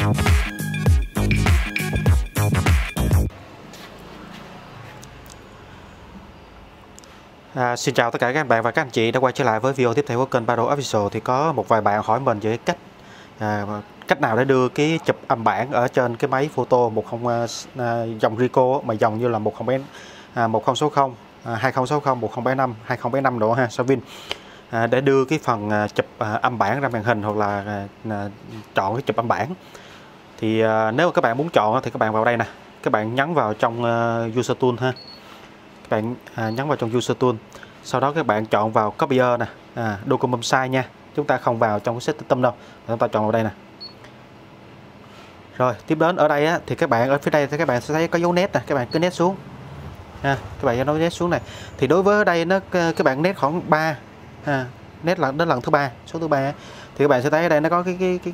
Xin chào tất cả các bạn và các anh chị đã quay trở lại với video tiếp theo của kênh Baro Official. Thì có một vài bạn hỏi mình về cách nào để đưa cái chụp âm bản ở trên cái máy photo dòng Ricoh mà dòng như là 1060, 2060, 1075, 2075 độ ha, Savin, để đưa cái phần chụp âm bản ra màn hình hoặc là chọn cái chụp âm bản. Thì nếu mà các bạn muốn chọn thì các bạn vào đây nè, các bạn nhấn vào trong User Tool ha. Các bạn nhấn vào trong User Tool, sau đó các bạn chọn vào Copier nè, Document Size nha. Chúng ta không vào trong cái System đâu, chúng ta chọn vào đây nè. Rồi tiếp đến ở đây á, thì các bạn ở phía đây thì các bạn sẽ thấy có dấu nét nè, các bạn cứ nét xuống ha, các bạn nói nét xuống này. Thì đối với ở đây nó các bạn nét khoảng 3 nét đến lần thứ 3, số thứ 3 thì các bạn sẽ thấy ở đây nó có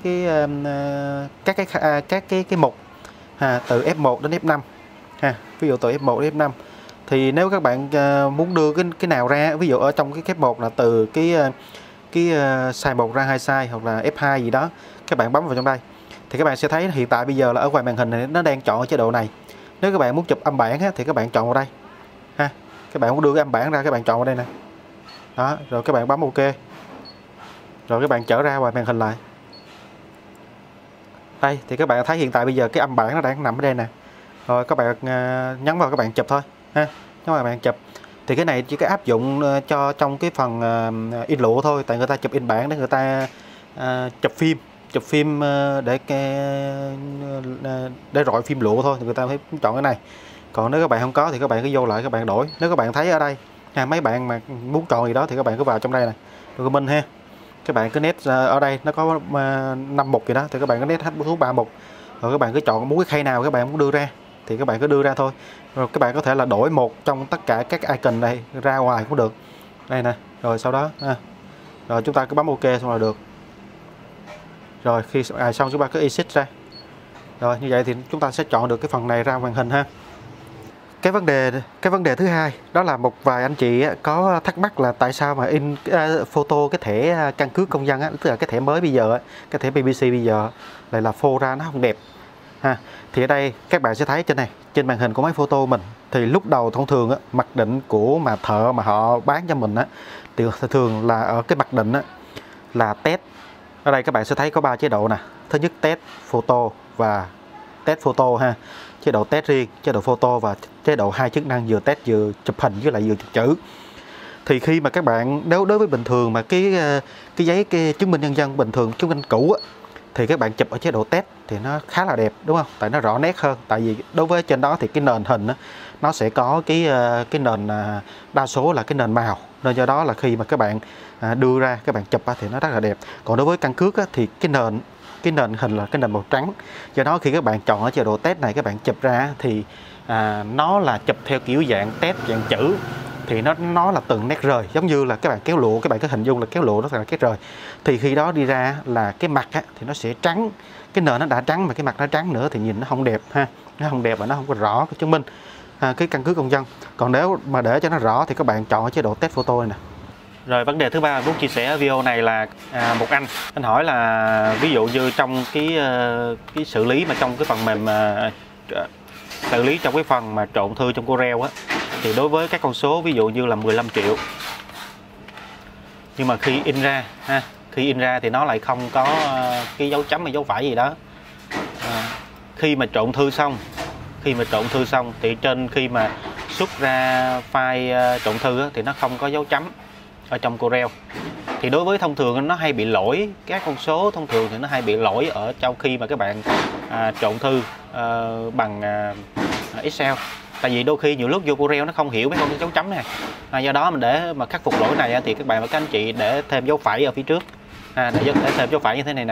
các cái mục từ F1 đến F5 ha, ví dụ từ F1 đến F5. Thì nếu các bạn muốn đưa cái nào ra, ví dụ ở trong cái F1 là từ cái size 1 ra 2 size hoặc là F2 gì đó, các bạn bấm vào trong đây thì các bạn sẽ thấy hiện tại bây giờ là ở ngoài màn hình này nó đang chọn ở chế độ này. Nếu các bạn muốn chụp âm bản thì các bạn chọn vào đây ha, các bạn muốn đưa cái âm bản ra, các bạn chọn vào đây nè, đó, rồi các bạn bấm OK, rồi các bạn trở ra ngoài màn hình lại. Đây thì các bạn thấy hiện tại bây giờ cái âm bản nó đang nằm ở đây nè, rồi các bạn nhấn vào các bạn chụp thôi ha, nhấn vào bạn chụp. Thì cái này chỉ có áp dụng cho trong cái phần in lụa thôi, tại người ta chụp in bản để người ta chụp phim để rọi phim lụa thôi thì người ta phải chọn cái này. Còn nếu các bạn không có thì các bạn cứ vô lại, các bạn đổi. Nếu các bạn thấy ở đây mấy bạn mà muốn chọn gì đó thì các bạn cứ vào trong đây này, document ha, các bạn cứ nét ở đây nó có 5 mục gì đó thì các bạn cứ nét hết số 3 mục, rồi các bạn cứ chọn muốn cái khay nào các bạn muốn đưa ra thì các bạn cứ đưa ra thôi. Rồi các bạn có thể là đổi một trong tất cả các icon này ra ngoài cũng được, đây nè. Rồi sau đó rồi chúng ta cứ bấm OK xong là được. Rồi khi xong chúng ta cứ exit ra. Rồi như vậy thì chúng ta sẽ chọn được cái phần này ra màn hình ha. Cái vấn đề thứ hai đó là một vài anh chị có thắc mắc là tại sao mà in photo cái thẻ căn cước công dân tức là cái thẻ mới bây giờ cái thẻ BBC bây giờ lại là phô ra nó không đẹp ha. Thì ở đây các bạn sẽ thấy trên này, trên màn hình của máy photo mình thì lúc đầu thông thường mặc định của thợ mà họ bán cho mình thì thường là ở cái mặc định là test. Ở đây các bạn sẽ thấy có 3 chế độ nè. Thứ nhất test photo và test photo ha, chế độ test riêng, chế độ photo và chế độ 2 chức năng vừa test vừa chụp hình với lại vừa chụp chữ. Thì khi mà các bạn đối với bình thường mà cái giấy chứng minh nhân dân bình thường, chứng minh cũ thì các bạn chụp ở chế độ test thì nó khá là đẹp đúng không? Tại nó rõ nét hơn. Tại vì đối với trên đó thì cái nền hình nó sẽ có cái nền đa số là cái nền màu, nên do đó là khi mà các bạn đưa ra các bạn chụp thì nó rất là đẹp. Còn đối với căn cước thì cái nền hình là cái nền màu trắng, do đó khi các bạn chọn ở chế độ test này các bạn chụp ra thì nó là chụp theo kiểu dạng test dạng chữ, thì nó là từng nét rời, giống như là các bạn kéo lụa, các bạn có hình dung là kéo lụa nó là cái rời. Thì khi đó đi ra là cái mặt thì nó sẽ trắng, cái nền nó đã trắng mà cái mặt nó trắng nữa thì nhìn nó không đẹp ha, nó không đẹp và nó không có rõ cái chứng minh cái căn cước công dân. Còn nếu mà để cho nó rõ thì các bạn chọn ở chế độ test photo này nè. Rồi vấn đề thứ ba muốn chia sẻ video này là một anh hỏi là ví dụ như trong cái xử lý mà trong cái phần mềm xử lý trong cái phần mà trộn thư trong Corel thì đối với các con số ví dụ như là 15 triệu, nhưng mà khi in ra thì nó lại không có cái dấu chấm hay dấu phẩy gì đó. Khi mà trộn thư xong thì trên khi mà xuất ra file trộn thư thì nó không có dấu chấm ở trong Corel. Thì đối với thông thường nó hay bị lỗi, các con số thông thường thì nó hay bị lỗi ở trong khi mà các bạn trộn thư bằng Excel. Tại vì đôi khi nhiều lúc vô Corel nó không hiểu mấy con dấu chấm này. Do đó mình để mà khắc phục lỗi này thì các bạn và các anh chị để thêm dấu phẩy ở phía trước, để thêm dấu phẩy như thế này nè.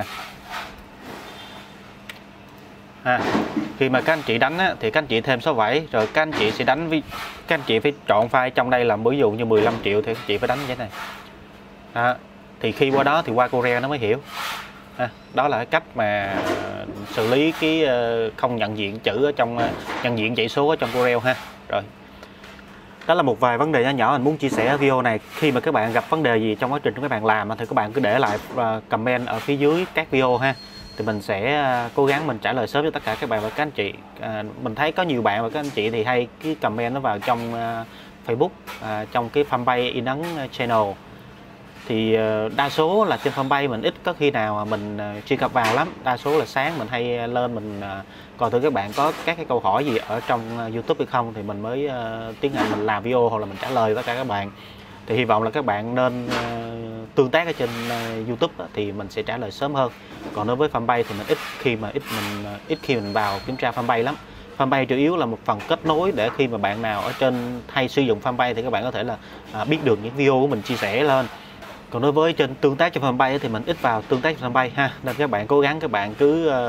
Khi mà các anh chị đánh thì các anh chị thêm số phẩy, rồi các anh chị sẽ đánh các anh chị phải chọn file trong đây là ví dụ như 15 triệu thì các anh chị phải đánh như thế này. Thì khi qua đó thì qua Corel nó mới hiểu. Đó là cái cách mà xử lý cái không nhận diện chữ ở trong nhận diện chạy số ở trong Corel ha. Rồi, đó là một vài vấn đề nhỏ nhỏ mình muốn chia sẻ ở video này. Khi mà các bạn gặp vấn đề gì trong quá trình các bạn làm thì các bạn cứ để lại comment ở phía dưới các video ha, thì mình sẽ cố gắng mình trả lời sớm cho tất cả các bạn và các anh chị. Mình thấy có nhiều bạn và các anh chị thì hay cái comment nó vào trong Facebook, trong cái fanpage In Ấn Channel. Thì đa số là trên fanpage mình ít có khi nào mà mình truy cập vào lắm. Đa số là sáng mình hay lên mình coi thử các bạn có các cái câu hỏi gì ở trong YouTube hay không, thì mình mới tiến hành mình làm video hoặc là mình trả lời tất cả các bạn. Thì hy vọng là các bạn nên tương tác ở trên YouTube thì mình sẽ trả lời sớm hơn. Còn đối với fanpage thì mình ít khi mình vào kiểm tra fanpage lắm. Fanpage chủ yếu là một phần kết nối để khi mà bạn nào ở trên hay sử dụng fanpage thì các bạn có thể là biết được những video của mình chia sẻ lên. Còn đối với trên tương tác trên fanpage thì mình ít vào tương tác trên fanpage ha, nên các bạn cố gắng các bạn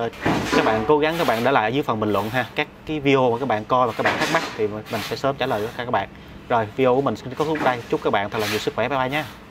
để lại dưới phần bình luận ha, các cái video mà các bạn coi và các bạn thắc mắc thì mình sẽ sớm trả lời tất cả các bạn. Rồi video của mình xin kết thúc đây, chúc các bạn thật là nhiều sức khỏe, bye bye nhé.